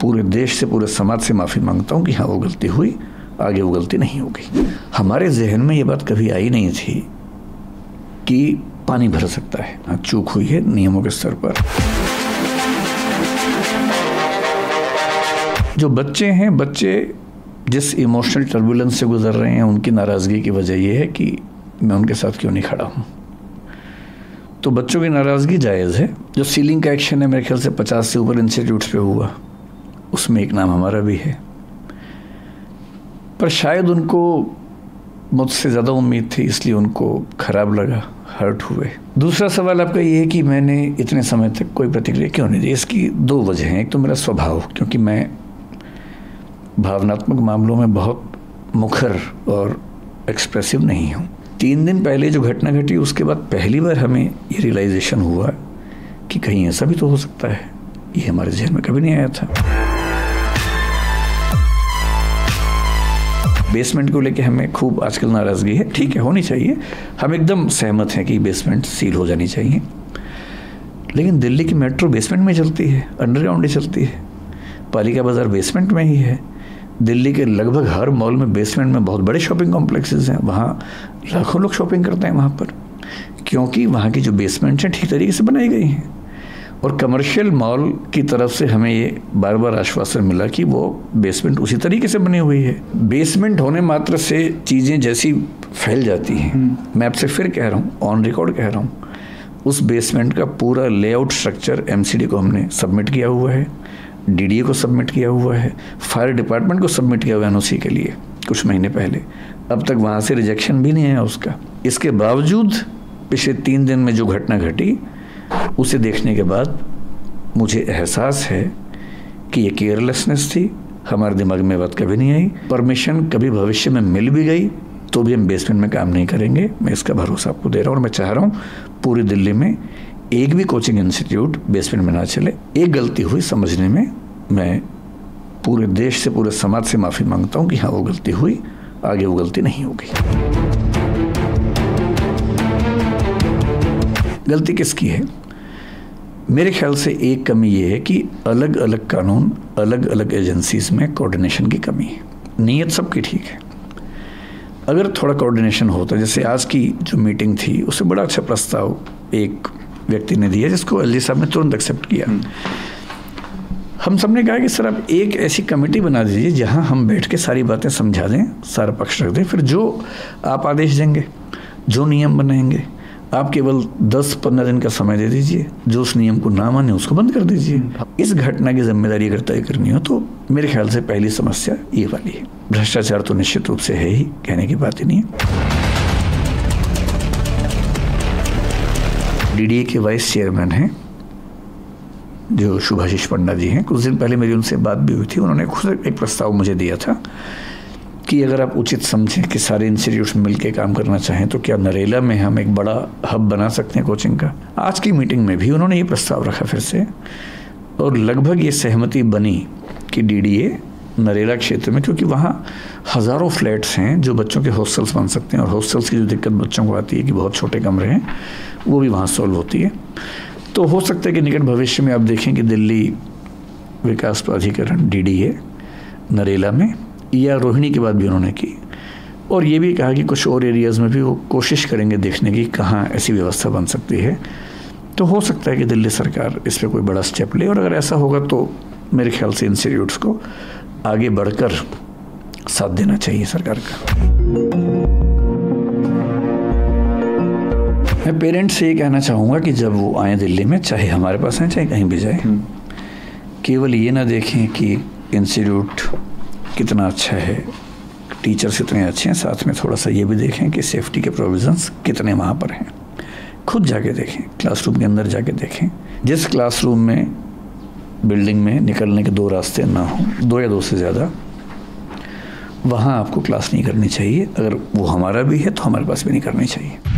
पूरे देश से, पूरे समाज से माफ़ी मांगता हूँ कि हाँ वो गलती हुई, आगे वो गलती नहीं होगी। हमारे जहन में ये बात कभी आई नहीं थी कि पानी भर सकता है। हाँ, चूक हुई है नियमों के स्तर पर। जो बच्चे हैं, बच्चे जिस इमोशनल टर्बुलेंस से गुजर रहे हैं, उनकी नाराज़गी की वजह यह है कि मैं उनके साथ क्यों नहीं खड़ा हूँ। तो बच्चों की नाराज़गी जायज़ है। जो सीलिंग का एक्शन है मेरे ख्याल से 50 से ऊपर इंस्टीट्यूट्स पे हुआ, उसमें एक नाम हमारा भी है। पर शायद उनको मुझसे ज़्यादा उम्मीद थी, इसलिए उनको ख़राब लगा, हर्ट हुए। दूसरा सवाल आपका ये है कि मैंने इतने समय तक कोई प्रतिक्रिया क्यों नहीं दी। इसकी दो वजह हैं। एक तो मेरा स्वभाव, क्योंकि मैं भावनात्मक मामलों में बहुत मुखर और एक्सप्रेसिव नहीं हूँ। 3 दिन पहले जो घटना घटी, उसके बाद पहली बार हमें ये रियलाइजेशन हुआ कि कहीं ऐसा भी तो हो सकता है। ये हमारे जहन में कभी नहीं आया था। बेसमेंट को लेके हमें खूब आजकल नाराज़गी है। ठीक है, होनी चाहिए, हम एकदम सहमत हैं कि बेसमेंट सील हो जानी चाहिए। लेकिन दिल्ली की मेट्रो बेसमेंट में चलती है, अंडरग्राउंड ही चलती है। पालिका बाज़ार बेसमेंट में ही है। दिल्ली के लगभग हर मॉल में बेसमेंट में बहुत बड़े शॉपिंग कॉम्प्लेक्सेस हैं। वहाँ लाखों लोग शॉपिंग करते हैं वहाँ पर, क्योंकि वहाँ की जो बेसमेंट हैं ठीक तरीके से बनाई गई हैं। और कमर्शियल मॉल की तरफ से हमें ये बार बार आश्वासन मिला कि वो बेसमेंट उसी तरीके से बनी हुई है। बेसमेंट होने मात्र से चीज़ें जैसी फैल जाती हैं। मैं आपसे फिर कह रहा हूँ, ऑन रिकॉर्ड कह रहा हूँ, उस बेसमेंट का पूरा लेआउट स्ट्रक्चर MCD को हमने सबमिट किया हुआ है, DDA को सबमिट किया हुआ है, फायर डिपार्टमेंट को सबमिट किया हुआ है NOC के लिए कुछ महीने पहले। अब तक वहाँ से रिजेक्शन भी नहीं आया उसका। इसके बावजूद पिछले 3 दिन में जो घटना घटी, उसे देखने के बाद मुझे एहसास है कि ये केयरलेसनेस थी। हमारे दिमाग में बात कभी नहीं आई। परमिशन कभी भविष्य में मिल भी गई तो भी हम बेसमेंट में काम नहीं करेंगे। मैं इसका भरोसा आपको दे रहा हूँ और मैं चाह रहा हूँ पूरी दिल्ली में एक भी कोचिंग इंस्टीट्यूट बेसमेंट में ना चले। एक गलती हुई समझने में, मैं पूरे देश से, पूरे समाज से माफ़ी मांगता हूँ कि हाँ वो गलती हुई, आगे वो गलती नहीं होगी। गलती किसकी है? मेरे ख्याल से एक कमी ये है कि अलग अलग कानून, अलग अलग एजेंसीज में कोऑर्डिनेशन की कमी है। नीयत सबकी ठीक है, अगर थोड़ा कोऑर्डिनेशन होता, जैसे आज की जो मीटिंग थी उससे बड़ा अच्छा प्रस्ताव एक व्यक्ति ने दिया जिसको LG साहब ने तुरंत एक्सेप्ट किया। हम सब ने कहा कि सर आप एक ऐसी कमेटी बना दीजिए जहां हम बैठ के सारी बातें समझा दें, सारा पक्ष रख दें, फिर जो आप आदेश देंगे, जो नियम बनाएंगे, आप केवल 10-15 दिन का समय दे दीजिए। जो उस नियम को ना माने उसको बंद कर दीजिए। इस घटना की जिम्मेदारी अगर तय करनी हो तो मेरे ख्याल से पहली समस्या ये वाली है। भ्रष्टाचार तो निश्चित रूप से है ही, कहने की बात ही नहीं है। DDA के वाइस चेयरमैन हैं जो शुभाशीष पंडा जी हैं। कुछ दिन पहले मेरी उनसे बात भी हुई थी। उन्होंने खुद एक प्रस्ताव मुझे दिया था कि अगर आप उचित समझें कि सारे इंस्टीट्यूट्स मिलकर काम करना चाहें तो क्या नरेला में हम एक बड़ा हब बना सकते हैं कोचिंग का। आज की मीटिंग में भी उन्होंने ये प्रस्ताव रखा फिर से, और लगभग ये सहमति बनी कि DDA नरेला क्षेत्र में, क्योंकि वहाँ हज़ारों फ्लैट्स हैं जो बच्चों के हॉस्टल्स बन सकते हैं, और हॉस्टल्स की जो दिक्कत बच्चों को आती है कि बहुत छोटे कमरे हैं, वो भी वहाँ सॉल्व होती है। तो हो सकता है कि निकट भविष्य में आप देखें कि दिल्ली विकास प्राधिकरण DDA नरेला में, या रोहिणी की बात भी उन्होंने की, और ये भी कहा कि कुछ और एरियाज़ में भी वो कोशिश करेंगे देखने की कहाँ ऐसी व्यवस्था बन सकती है। तो हो सकता है कि दिल्ली सरकार इस पर कोई बड़ा स्टेप ले, और अगर ऐसा होगा तो मेरे ख्याल से इंस्टीट्यूट्स को आगे बढ़कर साथ देना चाहिए सरकार का। मैं पेरेंट्स से ये कहना चाहूँगा कि जब वो आए दिल्ली में, चाहे हमारे पास आए चाहे कहीं भी जाए, केवल ये ना देखें कि इंस्टीट्यूट कितना अच्छा है, टीचर्स कितने अच्छे हैं, साथ में थोड़ा सा ये भी देखें कि सेफ्टी के प्रोविज़न्स कितने वहाँ पर हैं। खुद जाके देखें, क्लासरूम के अंदर जाके देखें। जिस क्लासरूम में बिल्डिंग में निकलने के 2 रास्ते ना हों, 2 या 2 से ज़्यादा, वहाँ आपको क्लास नहीं करनी चाहिए। अगर वो हमारा भी है तो हमारे पास भी नहीं करनी चाहिए।